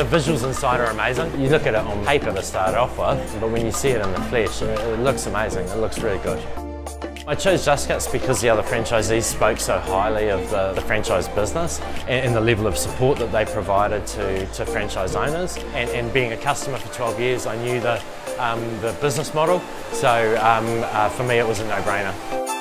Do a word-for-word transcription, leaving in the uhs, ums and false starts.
The visuals inside are amazing. You look at it on paper to start off with, but when you see it in the flesh, it, it looks amazing. It looks really good. I chose Just Kits because the other franchisees spoke so highly of the, the franchise business and, and the level of support that they provided to, to franchise owners. And, and being a customer for twelve years, I knew the, um, the business model, so um, uh, for me it was a no-brainer.